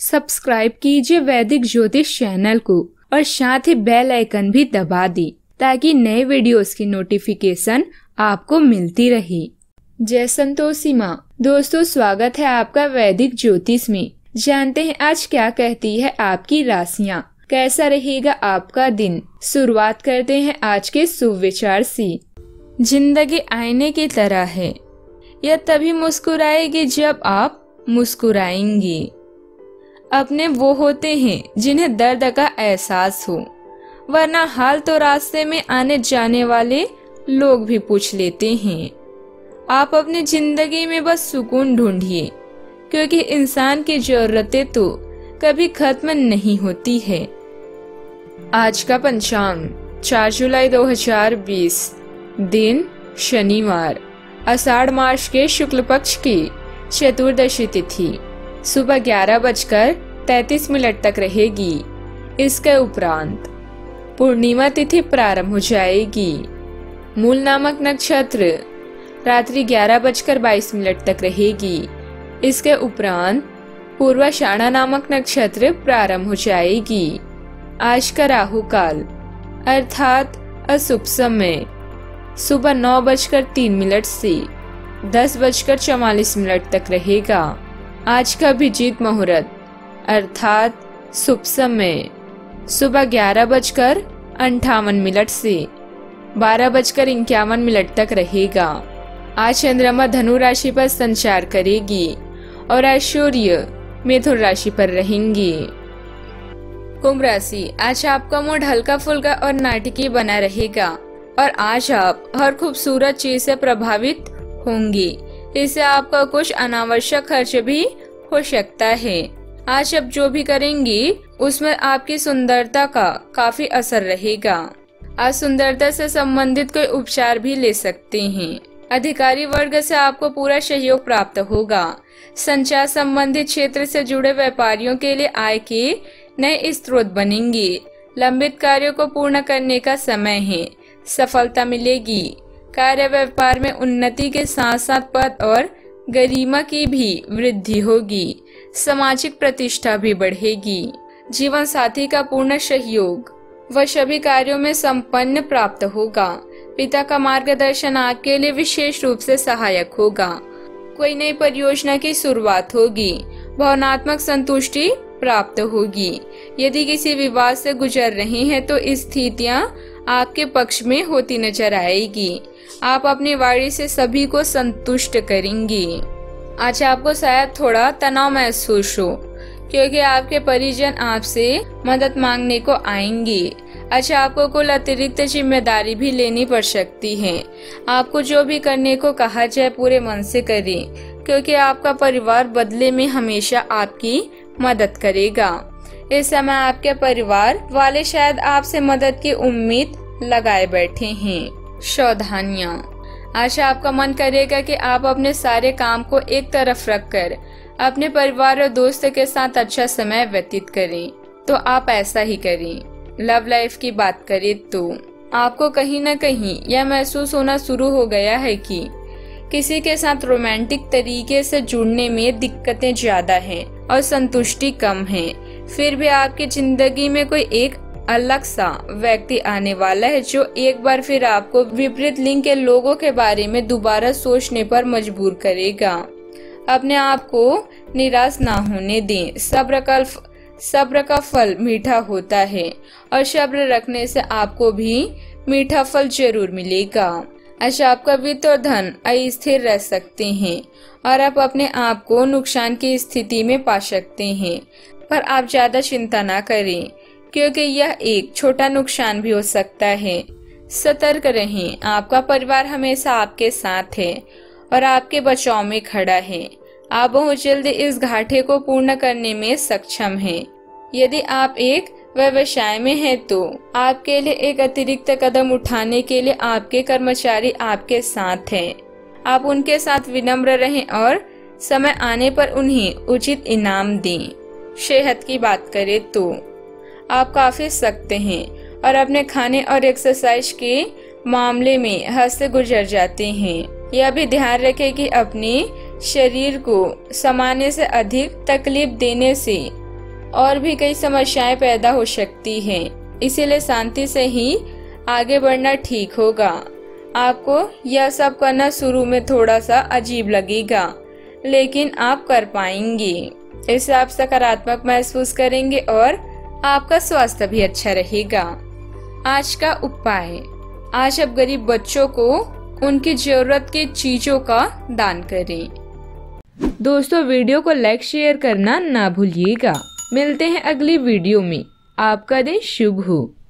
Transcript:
Subscribe कीजिए वैदिक ज्योतिष चैनल को और साथ ही बेल आइकन भी दबा दी ताकि नए वीडियोस की नोटिफिकेशन आपको मिलती रहे। जय संतोषी माँ। दोस्तों, स्वागत है आपका वैदिक ज्योतिष में। जानते हैं आज क्या कहती है आपकी राशियाँ, कैसा रहेगा आपका दिन। शुरुआत करते हैं आज के सुविचार से। जिंदगी आईने की तरह है, यह तभी मुस्कुराएगी जब आप मुस्कुराएंगे। अपने वो होते हैं जिन्हें दर्द का एहसास हो, वरना हाल तो रास्ते में आने जाने वाले लोग भी पूछ लेते हैं। आप अपनी जिंदगी में बस सुकून ढूंढिए, क्योंकि इंसान की जरूरतें तो कभी खत्म नहीं होती है। आज का पंचांग 4 जुलाई 2020, दिन शनिवार, आषाढ़ मास के शुक्ल पक्ष की चतुर्दशी तिथि सुबह 11:33 तक रहेगी। इसके उपरांत पूर्णिमा तिथि प्रारंभ हो जाएगी। मूल नामक नक्षत्र रात्रि 11:22 तक रहेगी। इसके उपरांत पूर्वाषाढ़ा नामक नक्षत्र प्रारंभ हो जाएगी। आज का राहु काल अर्थात अशुभ समय सुबह 9:03 से 10:44 तक रहेगा। आज का अभिजीत मुहूर्त अर्थात शुभ समय सुबह 11:58 से 12:51 तक रहेगा। आज चंद्रमा धनु राशि पर संचार करेगी और आज सूर्य मिथुन राशि पर रहेंगी। कुंभ राशि, आज आपका मूड हल्का फुल्का और नाटकीय बना रहेगा और आज आप हर खूबसूरत चीज से प्रभावित होंगी। इससे आपका कुछ अनावश्यक खर्च भी हो सकता है। आज आप जो भी करेंगी उसमें आपकी सुंदरता का काफी असर रहेगा। आज सुंदरता से संबंधित कोई उपचार भी ले सकते हैं। अधिकारी वर्ग से आपको पूरा सहयोग प्राप्त होगा। संचार संबंधित क्षेत्र से जुड़े व्यापारियों के लिए आय के नए स्रोत बनेंगे। लंबित कार्यों को पूर्ण करने का समय है, सफलता मिलेगी। कार्य व्यापार में उन्नति के साथ साथ पद और गरिमा की भी वृद्धि होगी। सामाजिक प्रतिष्ठा भी बढ़ेगी। जीवन साथी का पूर्ण सहयोग व सभी कार्यों में संपन्न प्राप्त होगा। पिता का मार्गदर्शन आपके लिए विशेष रूप से सहायक होगा। कोई नई परियोजना की शुरुआत होगी। भावनात्मक संतुष्टि प्राप्त होगी। यदि किसी विवाद से गुजर रहे हैं तो स्थितियां आपके पक्ष में होती नजर आएगी। आप अपनी वाणी से सभी को संतुष्ट करेंगी। आज आपको शायद थोड़ा तनाव महसूस हो, क्योंकि आपके परिजन आपसे मदद मांगने को आएंगे। अच्छा, आपको कुल अतिरिक्त जिम्मेदारी भी लेनी पड़ सकती है। आपको जो भी करने को कहा जाए पूरे मन से करें, क्योंकि आपका परिवार बदले में हमेशा आपकी मदद करेगा। इस समय आपके परिवार वाले शायद आपसे मदद की उम्मीद लगाए बैठे हैं। सावधानियां, आज आपका मन करेगा कि आप अपने सारे काम को एक तरफ रखकर अपने परिवार और दोस्त के साथ अच्छा समय व्यतीत करें, तो आप ऐसा ही करें। लव लाइफ की बात करें तो आपको कहीं न कहीं यह महसूस होना शुरू हो गया है कि किसी के साथ रोमांटिक तरीके से जुड़ने में दिक्कतें ज्यादा हैं और संतुष्टि कम है। फिर भी आपकी जिंदगी में कोई एक अलग सा व्यक्ति आने वाला है जो एक बार फिर आपको विपरीत लिंग के लोगों के बारे में दोबारा सोचने पर मजबूर करेगा। अपने आप को निराश ना होने दें। सब्र का फल मीठा होता है और सब्र रखने से आपको भी मीठा फल जरूर मिलेगा। अच्छा, आपका वित्त और धन अस्थिर रह सकते हैं और आप अपने आप को नुकसान की स्थिति में पा सकते हैं, पर आप ज्यादा चिंता ना करें, क्योंकि यह एक छोटा नुकसान भी हो सकता है। सतर्क रहें। आपका परिवार हमेशा आपके साथ है और आपके बचाव में खड़ा है। आप बहुत जल्दी इस घाटे को पूर्ण करने में सक्षम हैं। यदि आप एक व्यवसाय में हैं तो आपके लिए एक अतिरिक्त कदम उठाने के लिए आपके कर्मचारी आपके साथ हैं। आप उनके साथ विनम्र रहें और समय आने पर उन्हें उचित इनाम दें। सेहत की बात करें तो आप काफी सख्त हैं और अपने खाने और एक्सरसाइज के मामले में हद से गुजर जाते हैं। यह भी ध्यान रखें कि अपने शरीर को सामान्य से अधिक तकलीफ देने से और भी कई समस्याएं पैदा हो सकती हैं, इसीलिए शांति से ही आगे बढ़ना ठीक होगा। आपको यह सब करना शुरू में थोड़ा सा अजीब लगेगा, लेकिन आप कर पाएंगे। इससे आप सकारात्मक महसूस करेंगे और आपका स्वास्थ्य भी अच्छा रहेगा। आज का उपाय, आज आप गरीब बच्चों को उनकी जरूरत की चीजों का दान करें। दोस्तों, वीडियो को लाइक शेयर करना ना भूलिएगा। मिलते हैं अगली वीडियो में। आपका दिन शुभ हो।